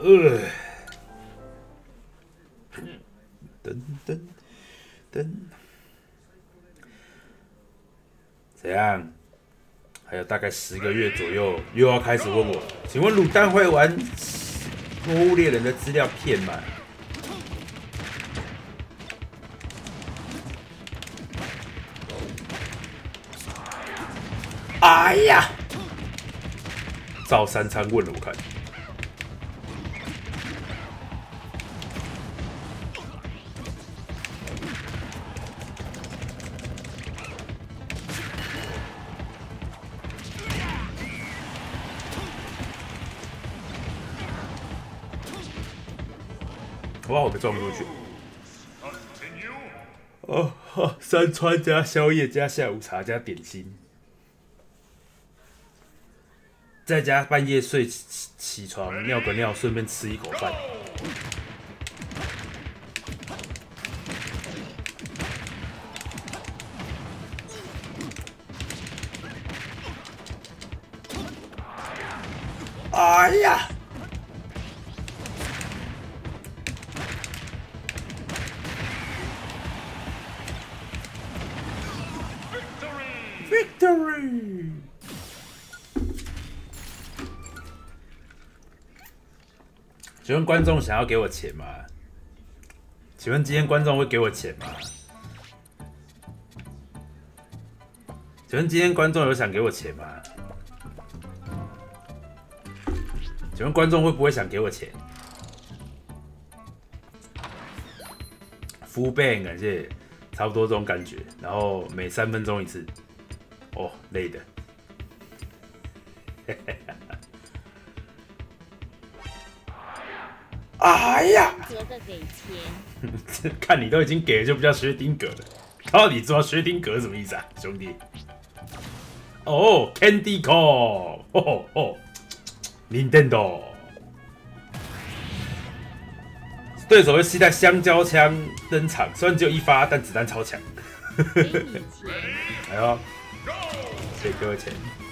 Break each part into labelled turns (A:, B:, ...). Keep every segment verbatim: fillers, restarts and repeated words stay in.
A: 呃，噔噔噔，怎样？还有大概十个月左右，又要开始问我，请问卤蛋会玩《魔物猎人》的资料片吗？哎呀！赵三餐问了我看。哇！我被撞出去。哦，三川加宵夜加下午茶加点心，再加半夜睡起起床尿个尿，顺便吃一口饭。哎呀！ Victory！ 请问观众想要给我钱吗？请问今天观众会给我钱吗？请问今天观众有想给我钱吗？请问观众会不会想给我钱 ？Full ban 感谢，差不多这种感觉。然后每三分钟一次。 哦，累的。哎呀！看你都已经给了，就不叫薛丁格了。到底知道薛丁格什么意思啊，兄弟？哦 ，Candy Corn， 哦哦 ，Nintendo。对手会携带香蕉枪登场，虽然只有一发，但子弹超强。哎呦！ 谢谢各位钱。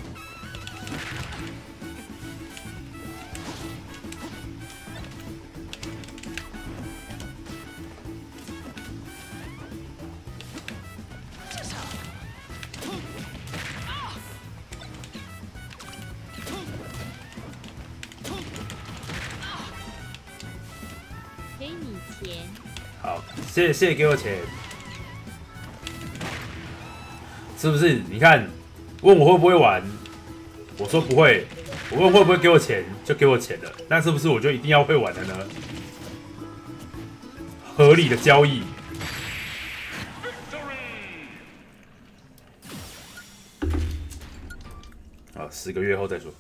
B: 给你钱。
A: 好，谢谢谢谢给我钱。是不是？你看。 问我会不会玩，我说不会。我问会不会给我钱，就给我钱了。那是不是我就一定要会玩的呢？合理的交易。啊，十个月后再说。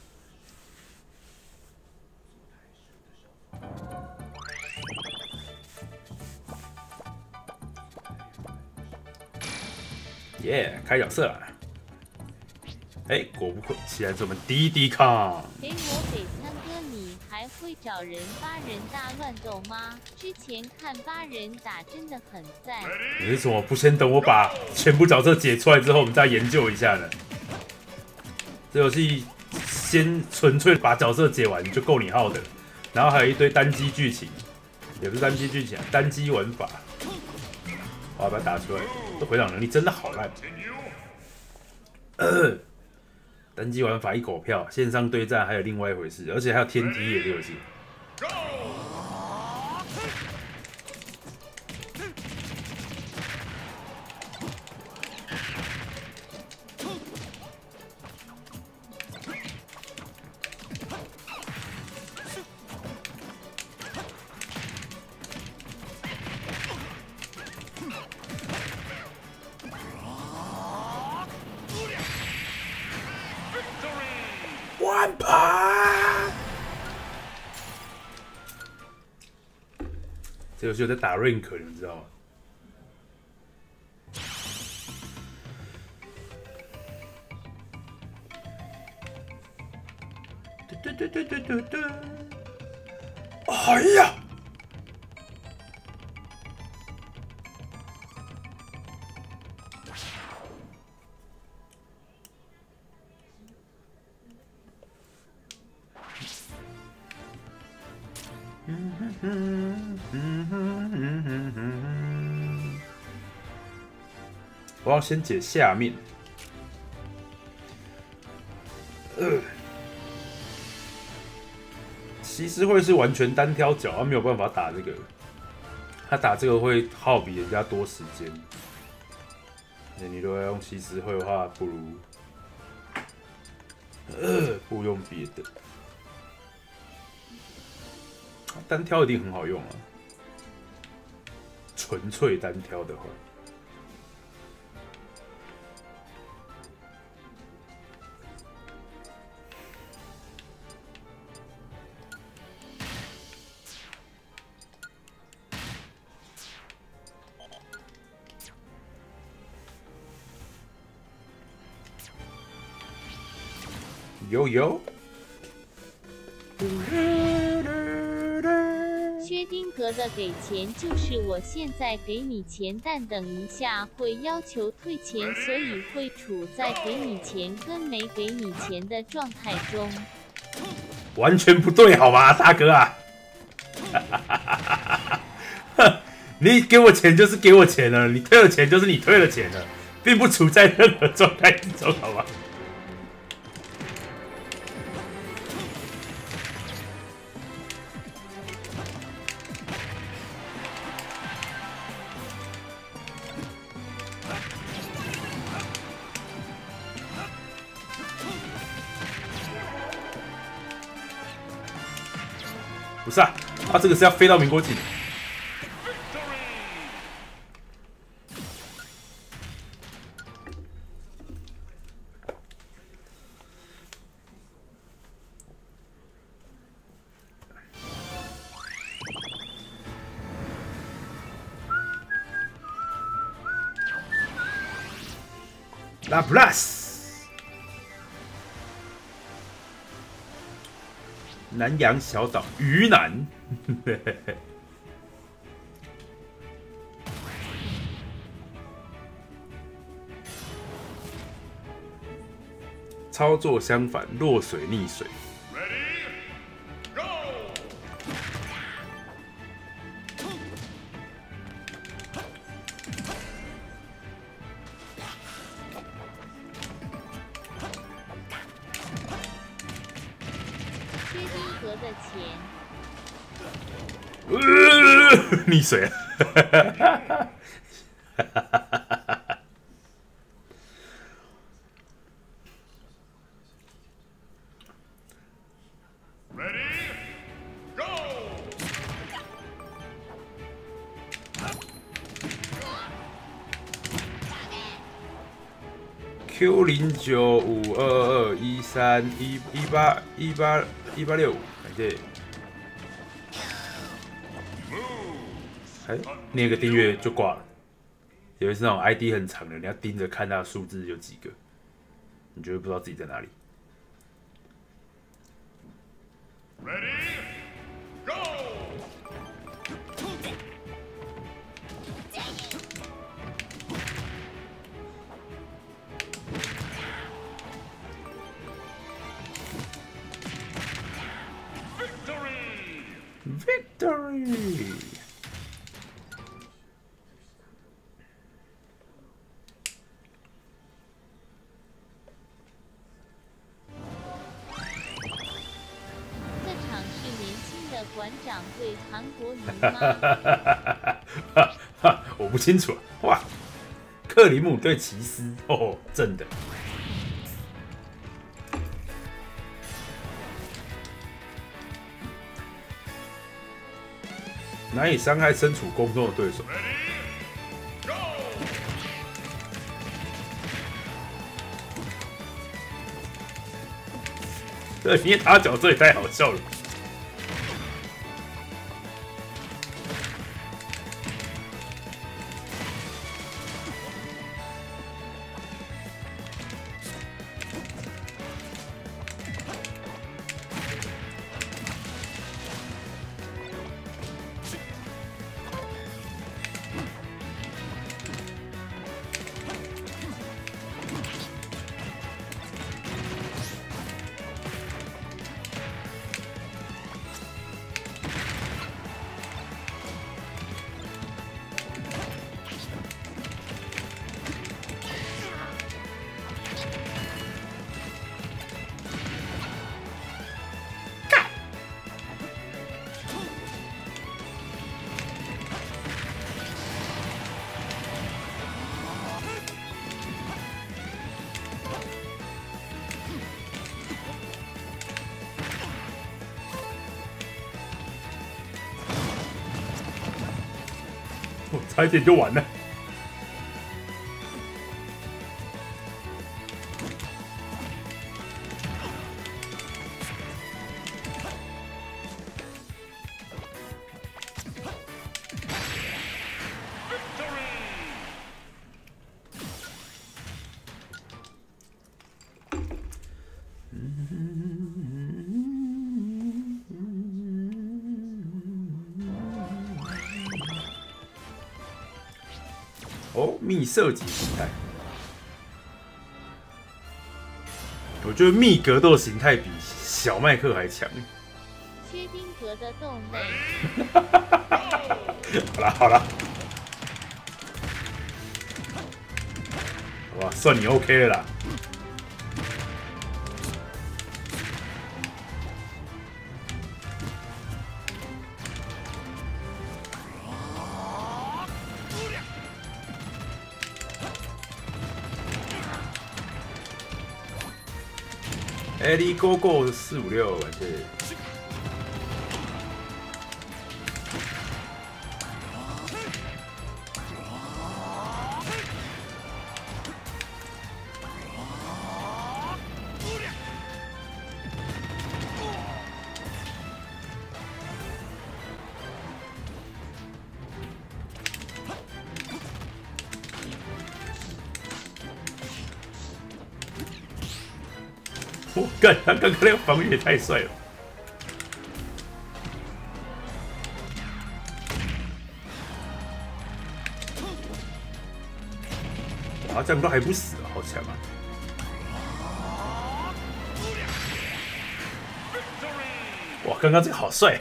A: 耶， yeah, 开角色了。 哎，果不其然是我们滴滴抗。
B: 给我给参哥，你还会找人八人大乱斗吗？之前看八人打真的很赞。
A: 你为什么不先等我把全部角色解出来之后，我们再研究一下呢？这游戏先纯粹把角色解完就够你耗的，然后还有一堆单机剧情，也不是单机剧情，单机玩法。我要把它打出来，这回档能力真的好烂。呃 单机玩法一狗票，线上对战还有另外一回事，而且还有天梯也这游戏。One part， 这游戏有在打 rank， 你们知道吗？对对对对对对！哎呀！ 我要先解下面。呃，骑士会是完全单挑角，他没有办法打这个，他打这个会耗比人家多时间。你如果要用骑士会的话，不如呃不如用别的。单挑一定很好用啊，纯粹单挑的话。有有。
B: 薛丁格的给钱就是我现在给你钱，但等一下会要求退钱，所以会处在给你钱跟没给你钱的状态中。
A: 完全不对，好吗，大哥啊！你给我钱就是给我钱了，你退了钱就是你退了钱了，并不处在任何状态之中，好吗？不是啊，他、啊、这个是要飞到民国几年？拉普拉斯，南洋小岛鱼腩，操作相反，落水溺水。呃，溺水了。Q 零九五二二一三一一八一八一八六五，感谢。哎，念个订阅就挂了。有的是那种 I D 很长的，你要盯着看它的数字有几个，你就会不知道自己在哪里。Ready, go! Victory!
B: 这场是年轻的馆长对韩国瑜吗？
A: 我不清楚。哇，克里姆对骑士，哦，真的。难以伤害身处宫中的对手。这捏他角这也太好笑了。 差一点就完了。哦，密射击形态，我觉得密格斗形态比小麦克还强。
B: 薛丁格的豆妹。
A: 好啦好啦，好吧，算你 OK 了啦。艾利 Go Go 四五六，感谢。我干，他刚刚那个防御也太帅了！哇，这样都还不死，好强啊！哇，刚刚这个好帅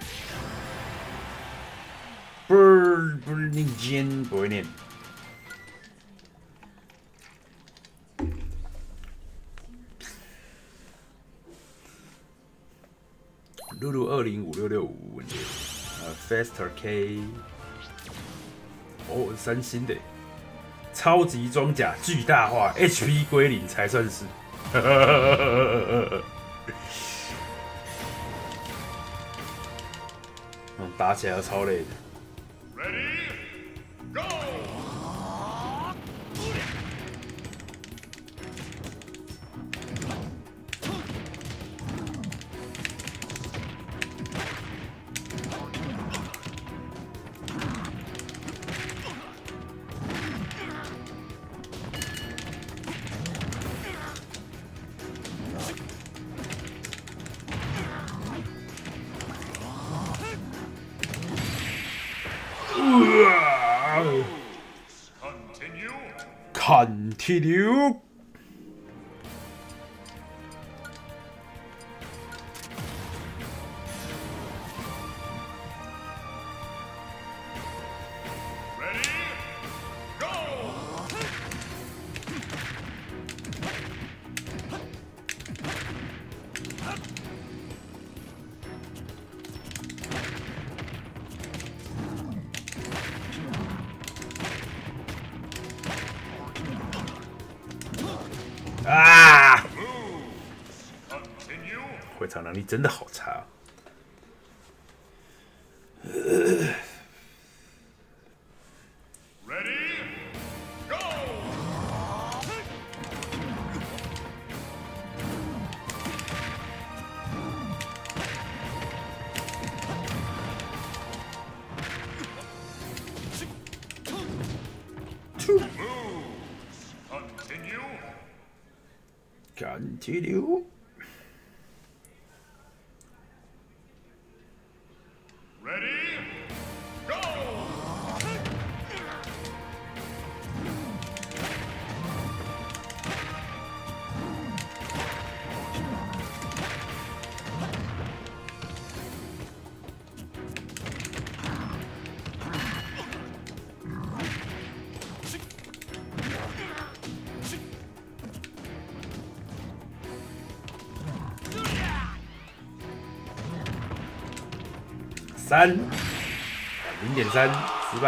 A: ！Bird Burning Gen 不会念。露露二零五六六五，呃 ，Faster K， 哦，三星的，超级装甲巨大化 ，H P 归零才算是。嗯，打起来超累的。Ready, go！ Continue. Ready, go. 啊！回场能力真的好差、啊。Ready, go! 2 Continue. Continue. Ready, go! 三，零点三，失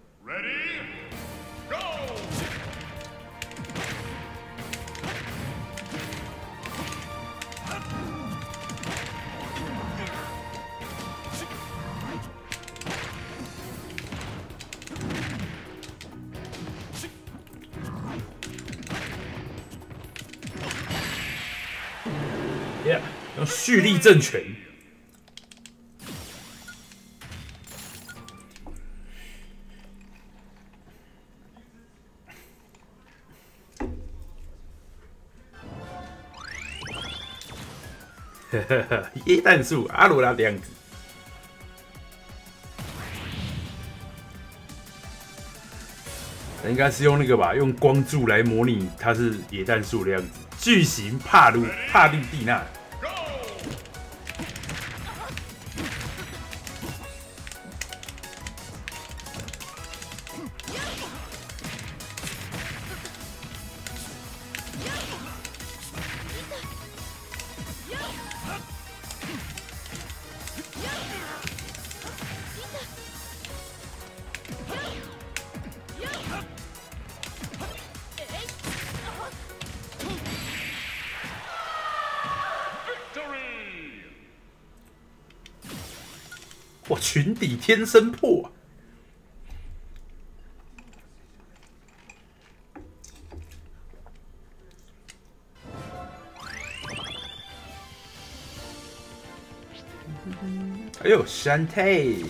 A: 败。Lose。Ready, go。 用蓄力正拳。呵呵呵，椰蛋树阿罗拉的样子。应该是用那个吧，用光柱来模拟它是野蛋树的样子。巨型帕鲁帕绿蒂娜。哇，群底天生破、啊！哎呦，山太！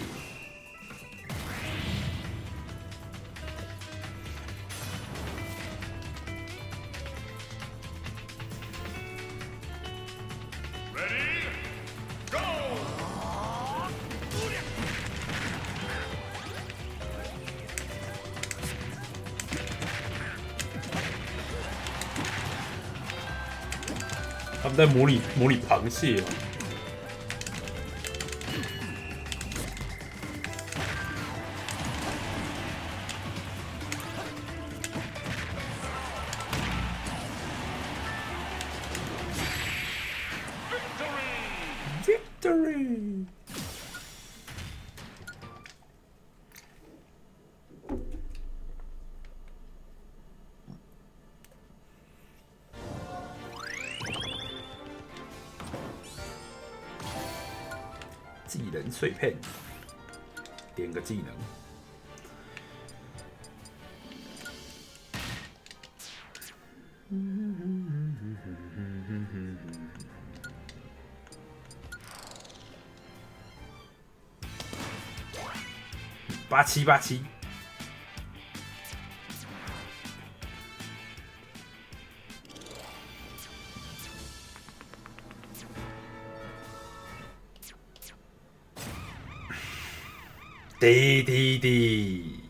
A: 他们在模拟模拟螃蟹、哦。Victory! 技能碎片，点个技能。八七八七。滴滴滴！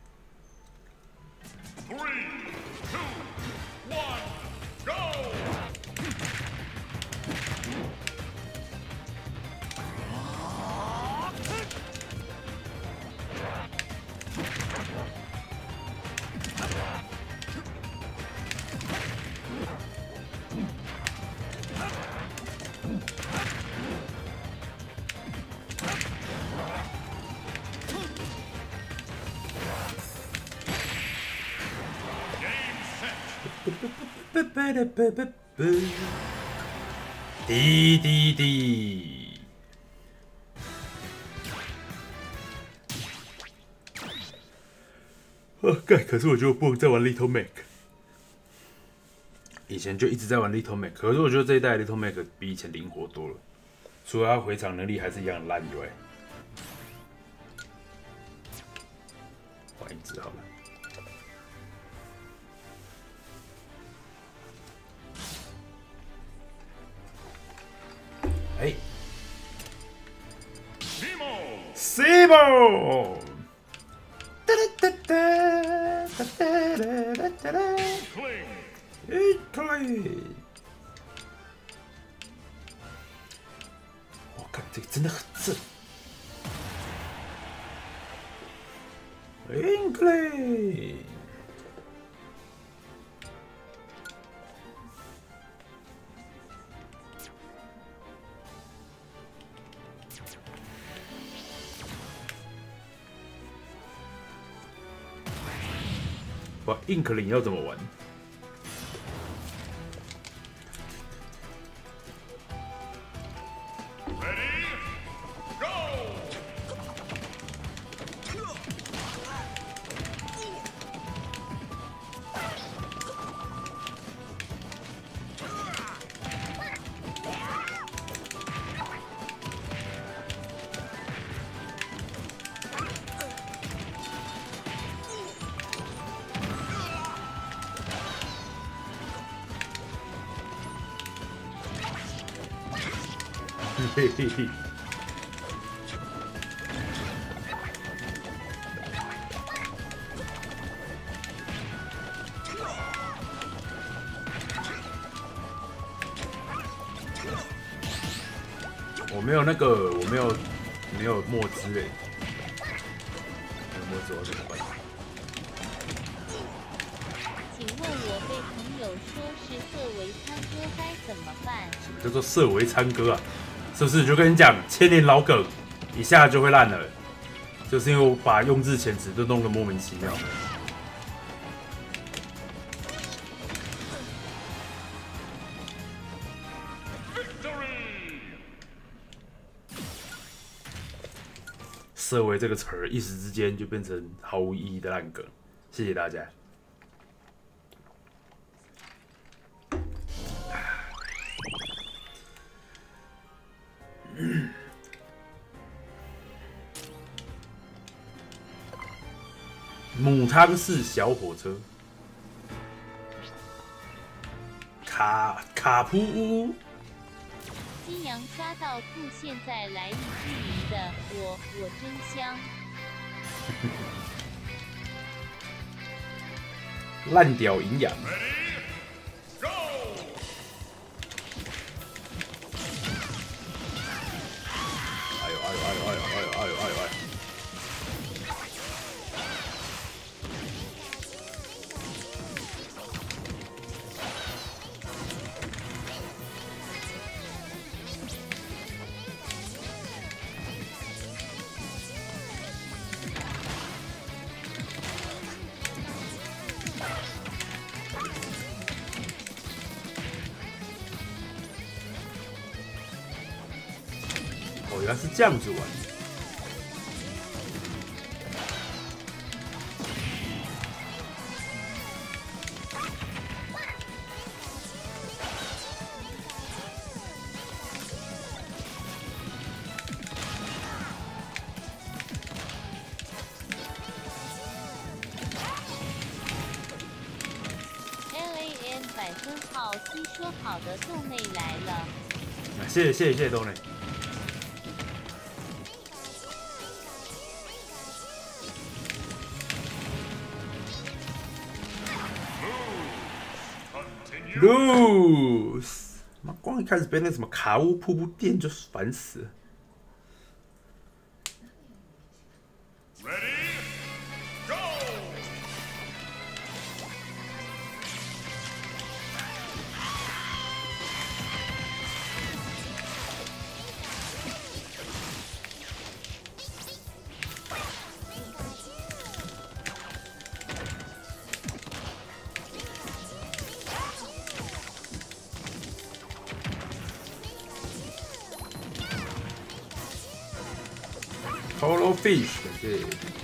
A: 滴滴滴！啊，干！可是我觉得我不能再玩 Little Mac。以前就一直在玩 Little Mac， 可是我觉得这一代 Little Mac 比以前灵活多了，除了它回场能力还是一样烂以外，换一只好了。哎 ，Simo， 哒哒哒哒哒哒哒哒 ，Incline， 我靠，这个真的很正 ，Incline。哇 ，Inkling 要怎么玩？ 嘿嘿嘿。我没有那个，我没有没有墨汁诶，没有墨汁我怎么办？
B: 请问我被朋友说是色违餐哥该怎么办？
A: 什么叫做色违餐哥啊？是不是？就跟你讲，千年老梗，一下就会烂了，就是因为我把用字遣词都弄得莫名其妙。色违这个词儿，一时之间就变成毫无意义的烂梗。谢谢大家。母汤式小火车，卡卡普乌。
B: 西洋抓到兔，现在来一句鱼的，我我真香。
A: 烂屌营养。哎呦哎呦哎呦哎呦哎呦哎呦哎呦哎！哦，原来是这样子玩。
B: L A N 百分号 C 说好的豆妹来了，
A: 谢谢谢谢谢谢豆内。lose， 妈光一开始被那什么卡乌瀑布电就烦死了。Polo Fish， 感谢。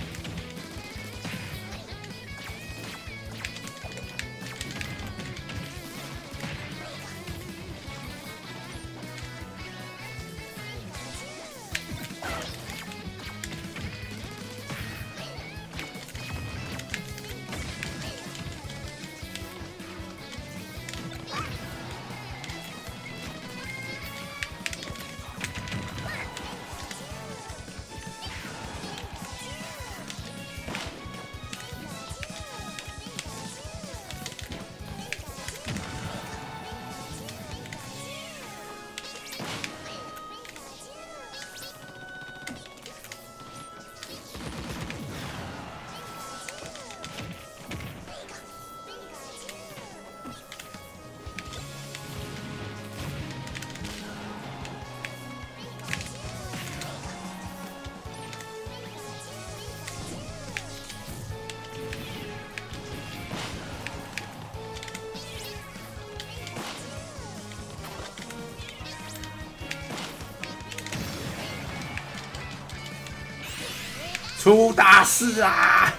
A: 出大事啊！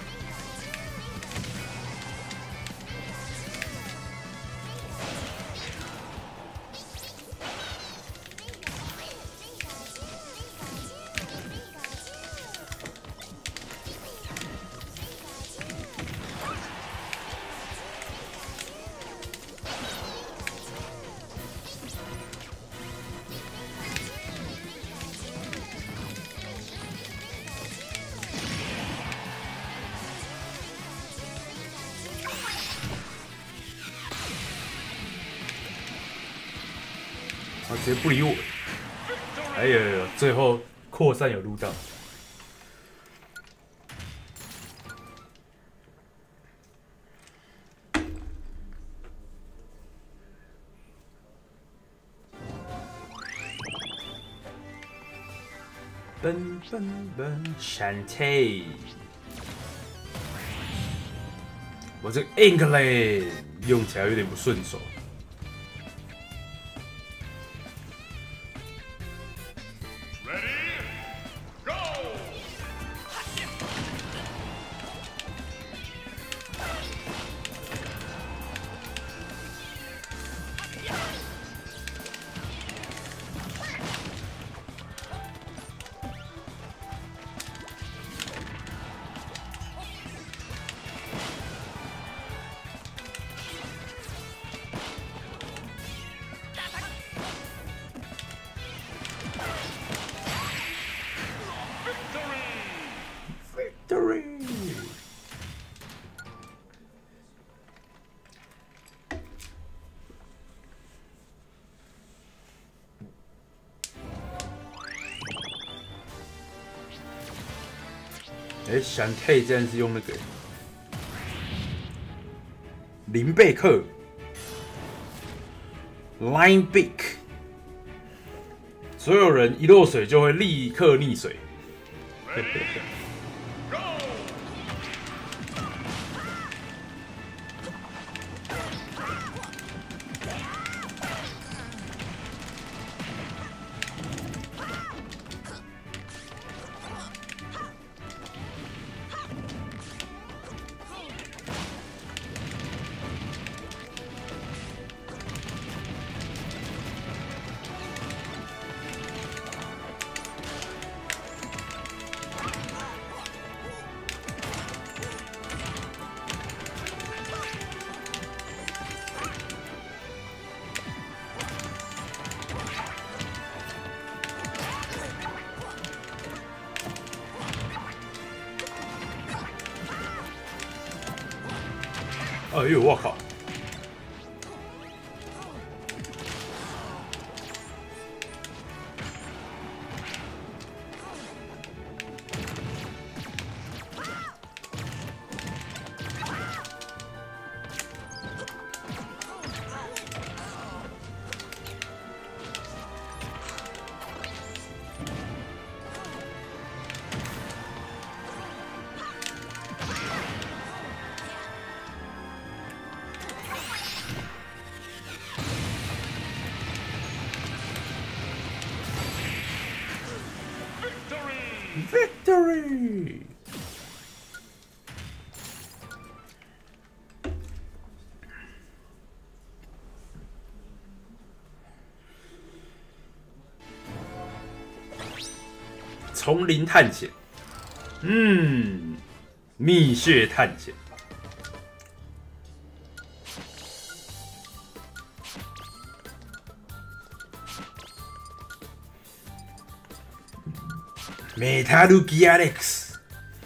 A: 直接不理我。哎呦，最后扩散有录到。奔奔奔 ，Shantae， 我这个 Inkling 用起来有点不顺手。Victory！ 哎，闪 K 竟然是用那个林贝克 Line Beak， 所有人一落水就会立刻溺水。哎呦，我靠！Victory！ 丛林探险，嗯，蜜穴探险。Metal Gear X，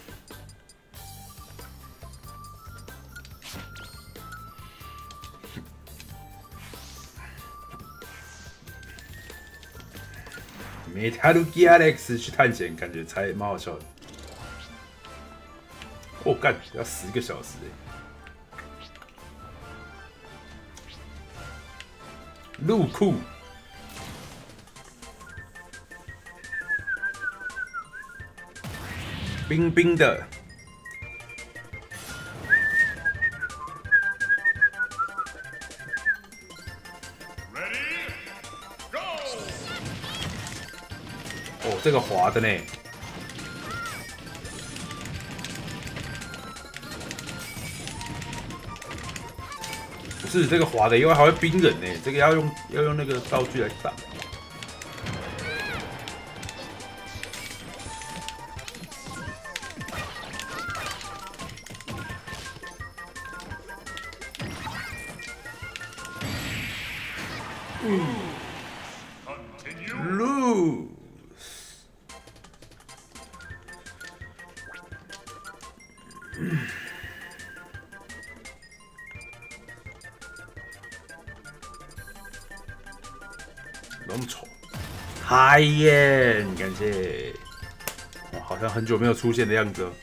A: Metal Gear X 去探险，感觉才蛮好笑的。哦，干，要十个小时哎！入库。冰冰的，哦，这个滑的呢，不是这个滑的，因为还会冰人呢，这个要用要用那个道具来打。Lose。我们嗨耶！感谢，哇，好像很久没有出现的样子哦。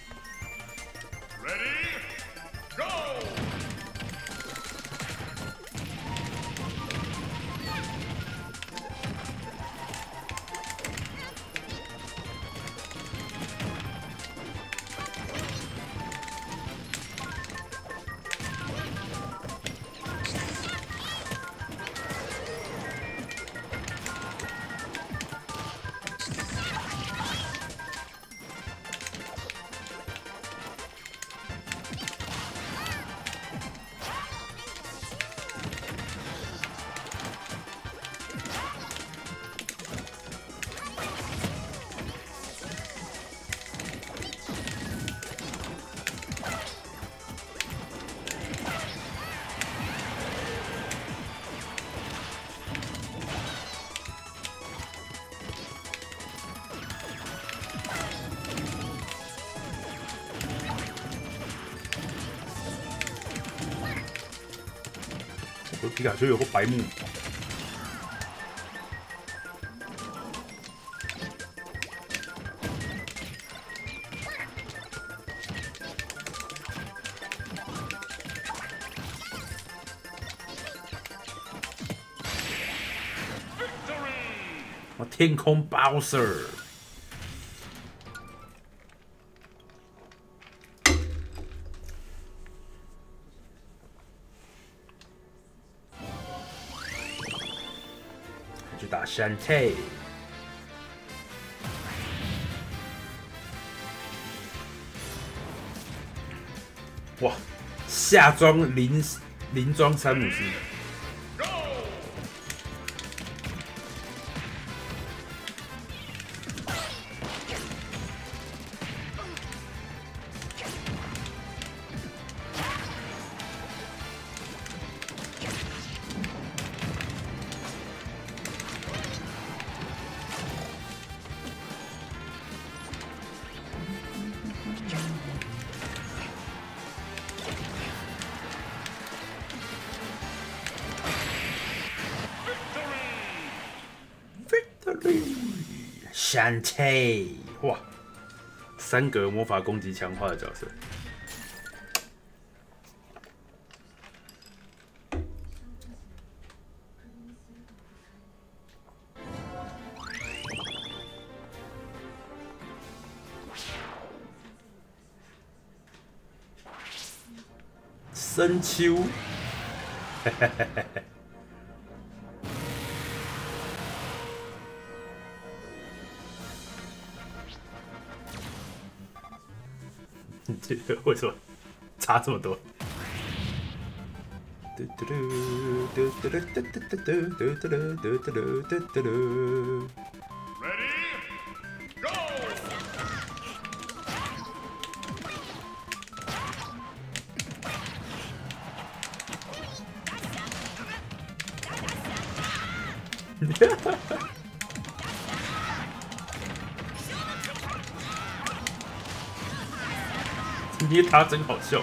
A: 我皮卡丘有个白目。我天空 Bowser。去打山 T。哇，下装零零装山姆斯。山 T， 哇，三格魔法攻击强化的角色。深秋，嘿嘿嘿嘿嘿。这个为什么差这么多？捏他真好笑。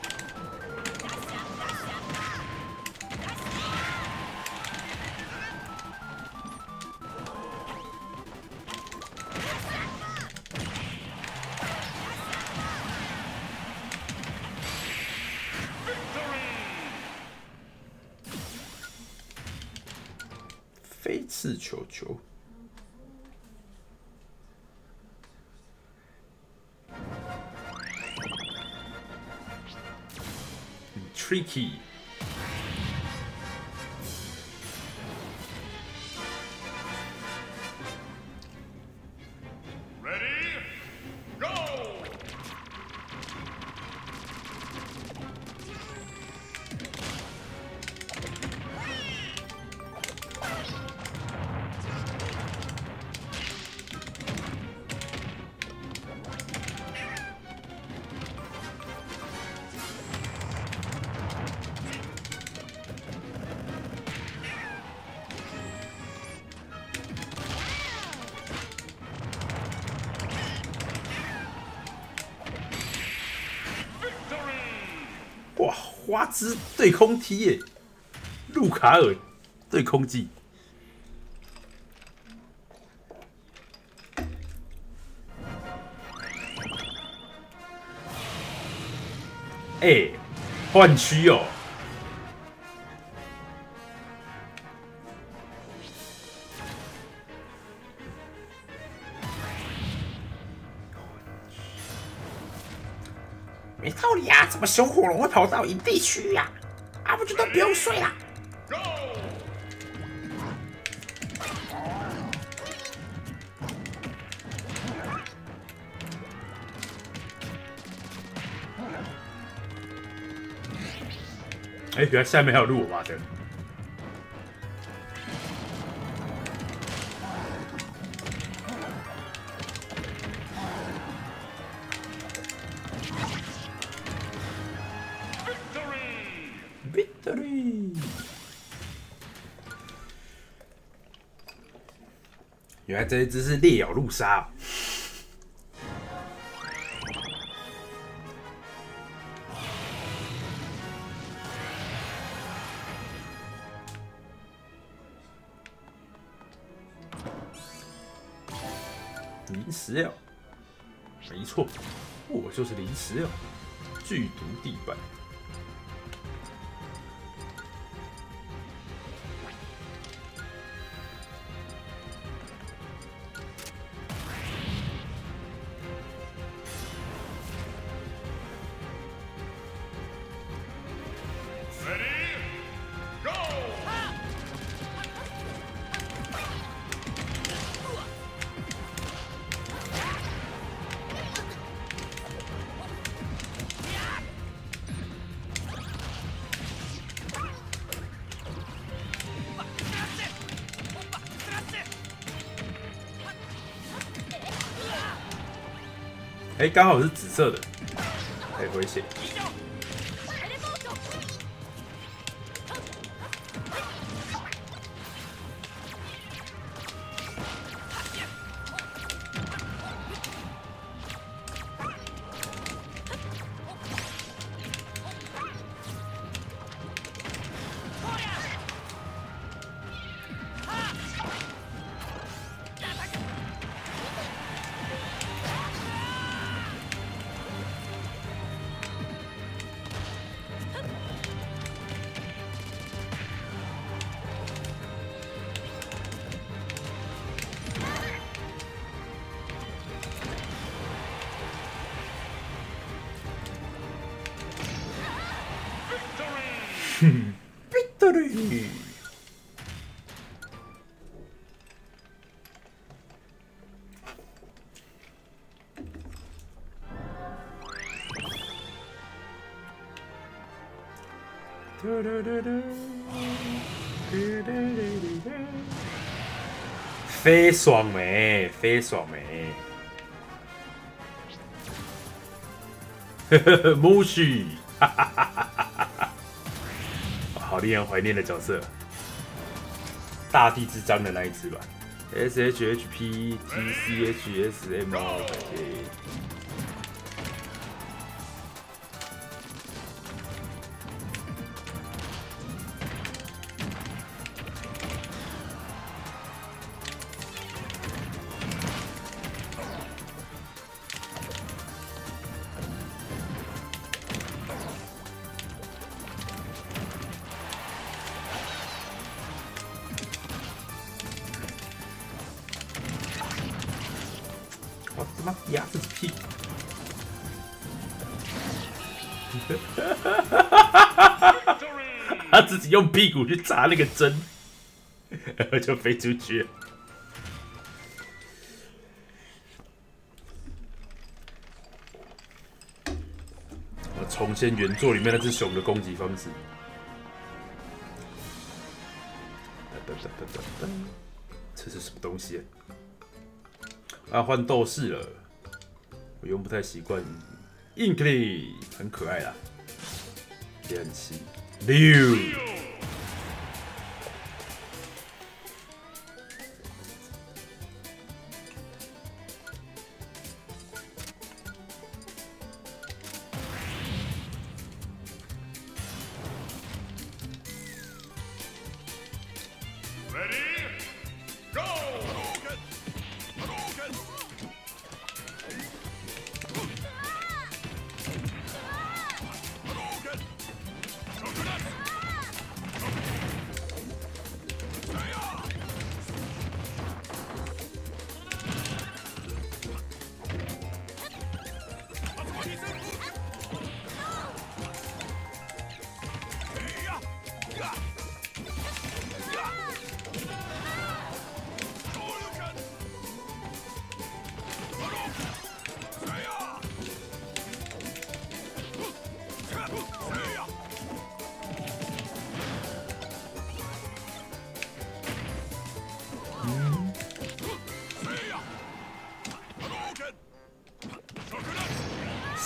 A: 飞刺球球。Tricky，
C: Ready, go！
A: 哇，花枝对空踢耶，路卡尔对空技。 哎、欸，换区哦。
D: 没道理啊！怎么熊火龙会跑到营地去呀、啊？啊，不就都不用睡啦？
C: Go!
A: 哎、欸，原来下面还有路，我妈的！ Victory！ 原来这一只是猎咬路杀、哦。零食料，没错，我就是零食料，剧毒地板。 哎，刚好是紫色的，可以回血。Victory！ 飞爽没？飞爽没？呵呵呵，木须，哈哈哈哈哈哈！好令人怀念的角色，大地之章的那一只吧 ，S H H P T C H S M R 感觉。 我他妈压自己屁股！他自己用屁股去扎那个针，然后就飞出去了。我重现原作里面那只熊的攻击方式。这是什么东西啊？ 啊，换斗士了，我用不太习惯。Inkly 很可爱啦，练气六。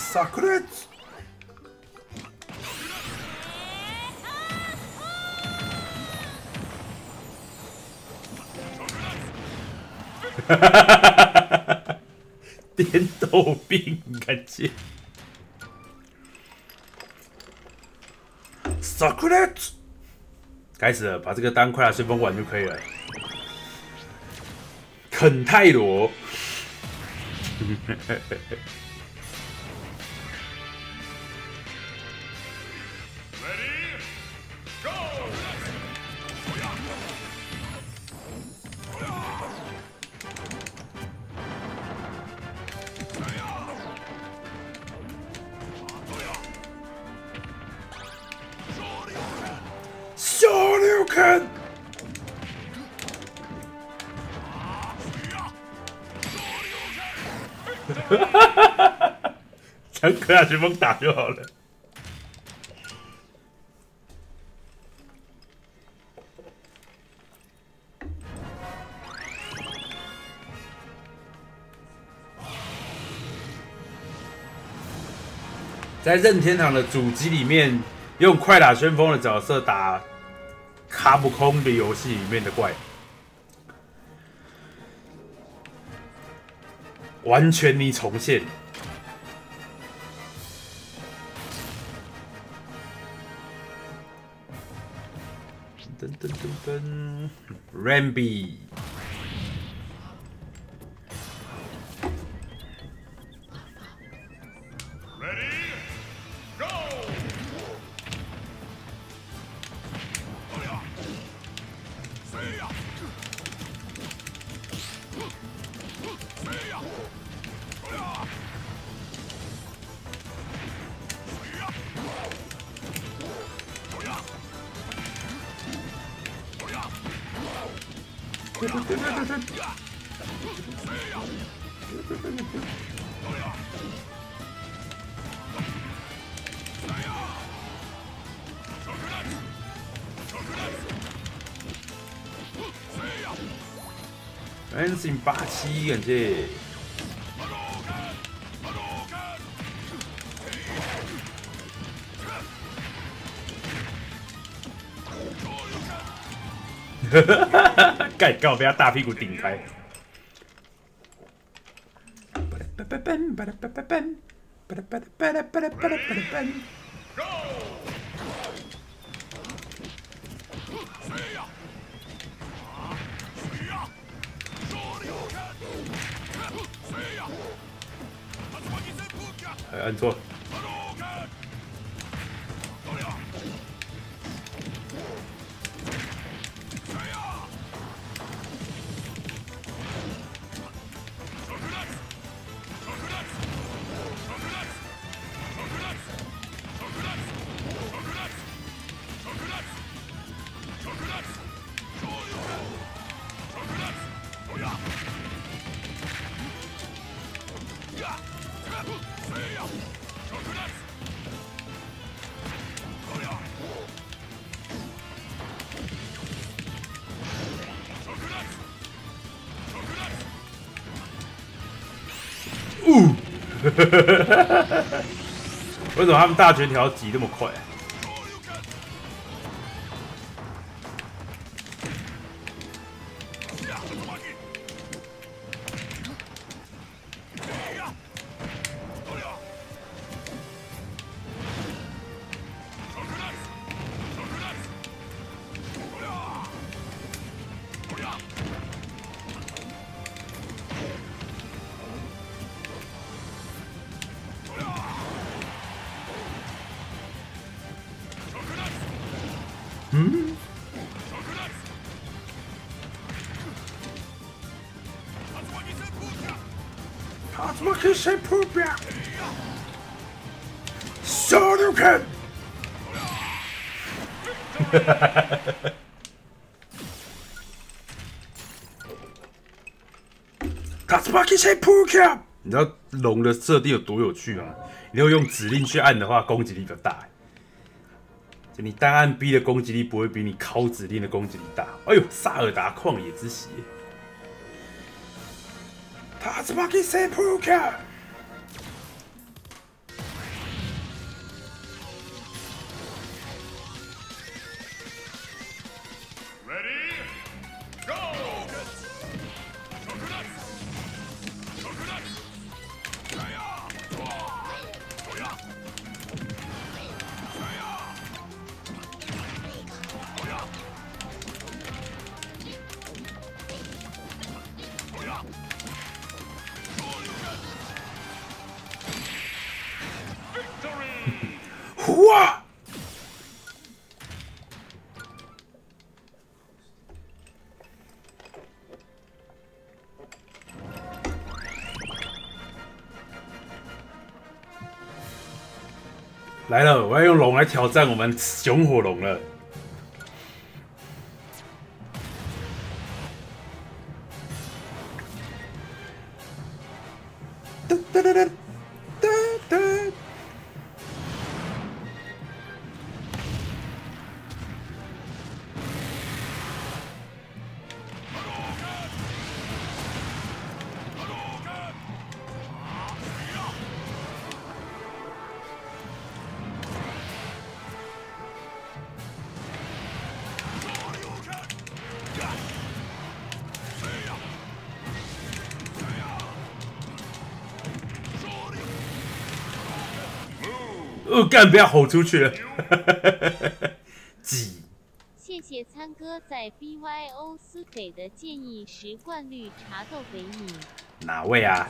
A: 炸裂！哈哈哈哈哈！颠豆病感觉。炸裂！开始了，把这个当快打旋风玩就可以了。肯泰罗。小六看，哈哈哈哈哈！将可亚旋风打就好了。在任天堂的主机里面，用快打旋风的角色打卡普空的游戏里面的怪，完全你重现。噔噔噔噔 ，Rambi。Dancing 八七，感谢。哈哈哈哈！干，刚好被他大屁股顶开。哎，按错。呜！为什么他们大拳条挤那么快？嗯？他怎么可以先扑表？小六看！哈哈哈哈哈！他怎么可以先扑表？你知道龙的设定有多有趣吗？你要用指令去按的话，攻击力比较大。就你单按 B 的攻击力不会比你敲指令的攻击力大。哎呦，萨尔达旷野之息！他怎么可以先扑克？ 苦啊！来了，我要用龙来挑战我们熊火龙了。哒哒哒哒哒哒。哦，干！不要吼出去了。挤。
B: 谢谢参哥在 B Y O 斯给的建议，十罐绿茶豆给你。
A: 哪位啊？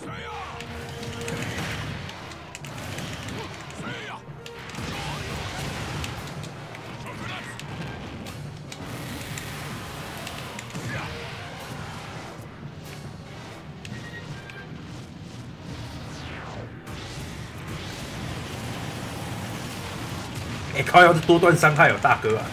A: 哎、欸，靠！要是多段伤害哦，大哥啊！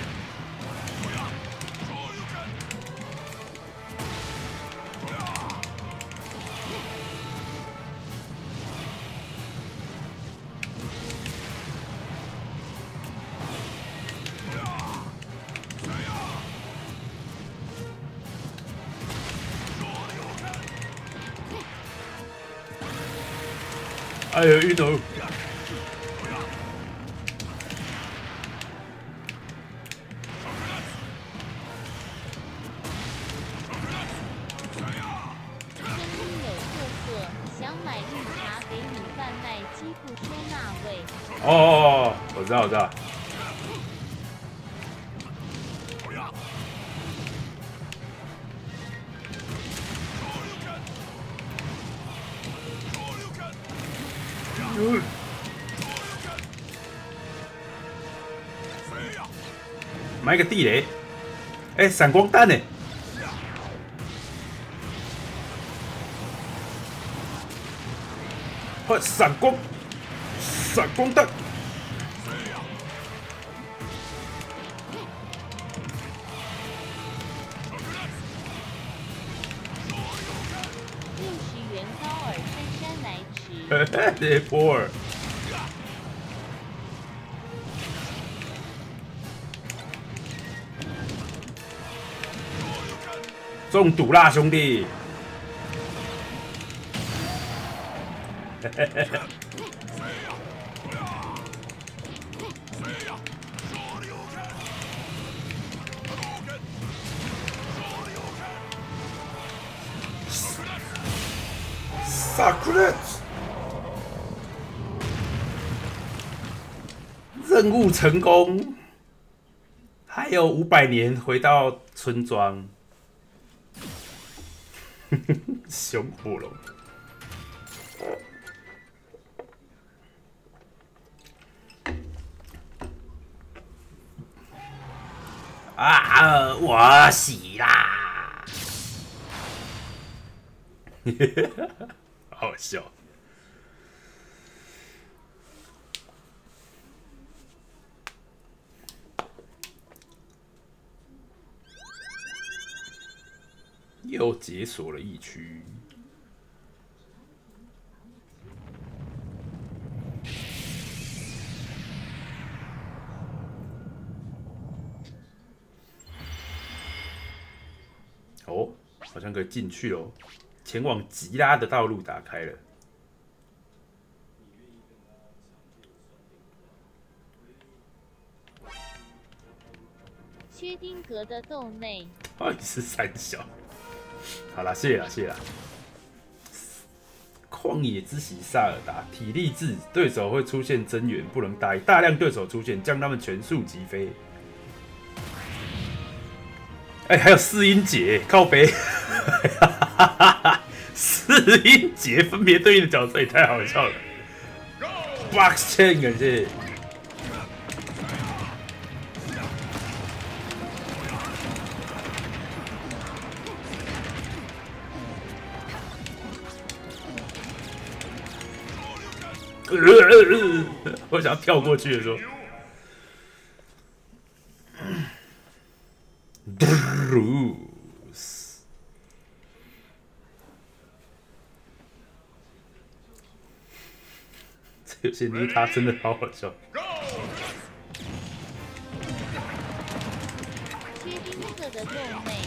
A: 哎呦，晕头！哦哦哦，我知道，我知道。嗯。埋个地雷，哎、欸，闪光弹呢？呵，闪光，闪光弹。
B: 六十元高尔姗姗来迟。
A: 这波尔。中毒啦，兄弟！萨克勒！任务成功，还有五百年回到村庄。熊火龙。啊！我死啦！好好笑。又解锁了一区。哦，好像可以进去哦，前往吉拉的道路打开了。
B: 薛丁格的豆内。
A: 到底是三小。好啦，谢啦，谢啦。旷野之息萨尔达，体力制，对手会出现增援，不能大意。大量对手出现，将他们全数击飞。哎、欸，还有四音节，靠北。四音节分别对应的角色也太好笑了。Box Chain 感谢。 呃呃呃、我想要跳过去的时候，这有些妮卡真的好好笑。
B: 切丁色的肉妹。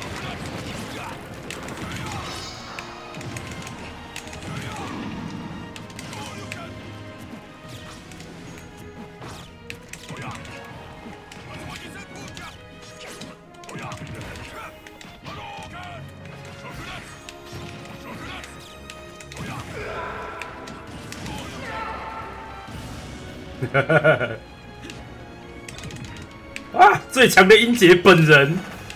A: 啊！最强的英杰本人。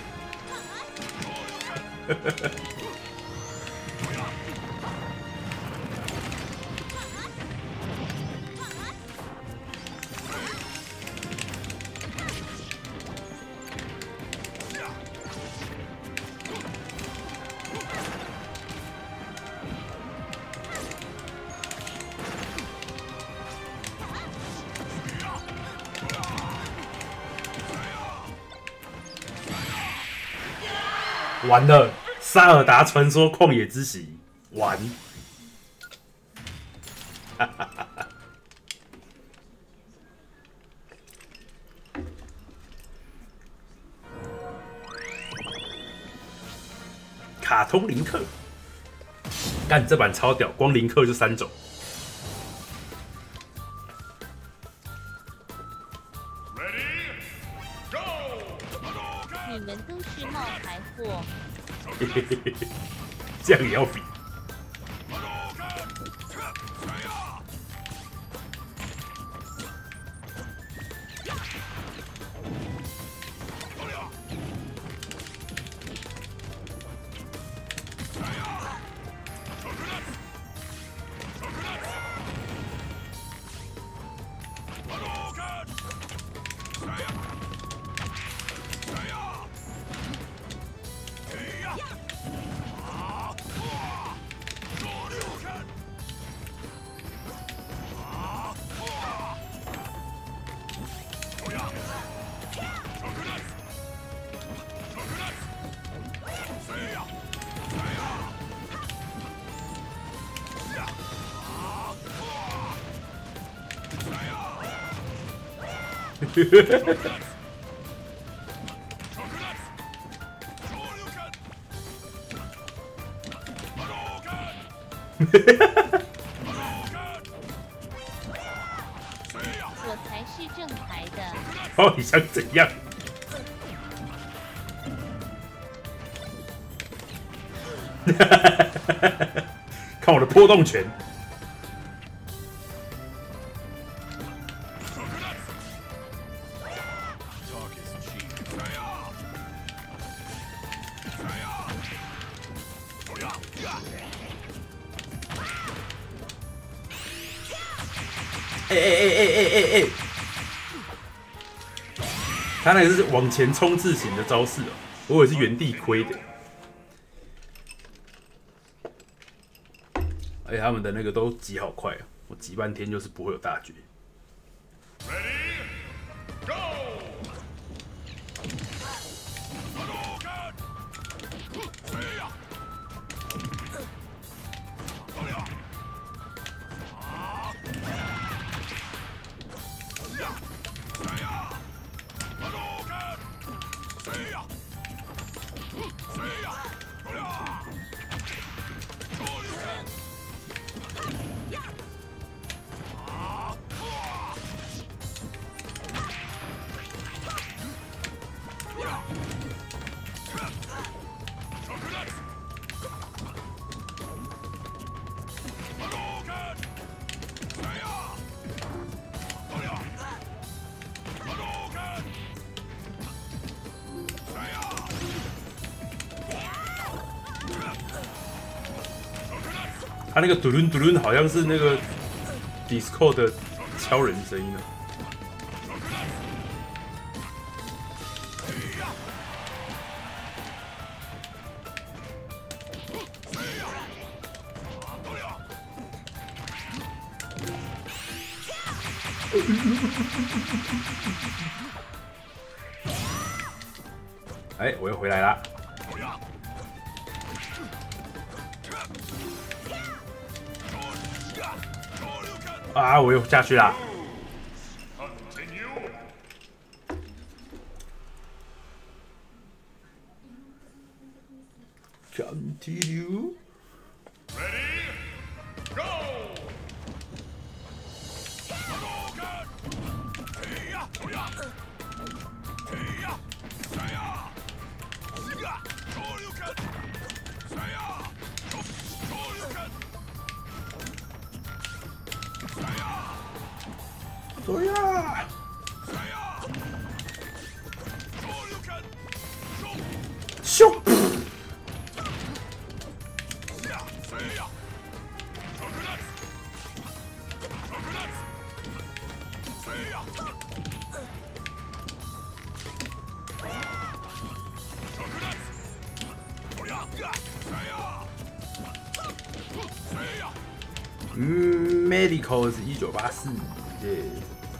A: 完了，萨尔达传说旷野之息完。卡通林克，干这版超屌，光林克就三种。
B: 你们都是冒牌货。
A: 这样也要比。
B: 我才是正牌的。
A: 到底想怎样？看我的波动拳！哎哎哎哎哎哎哎！他那个是往前冲刺型的招式哦，我以为是原地挥的。而且他们的那个都挤好快啊，我挤半天就是不会有大绝。
C: Ready, go!
A: 他那个嘟噜嘟噜好像是那个 Discord 的敲人声音呢。 哎，我又回来啦！啊，我又下去啦！ Continue.
C: Ready? Go!
A: Oh yeah! Shoot! Medical 是一九八四，耶。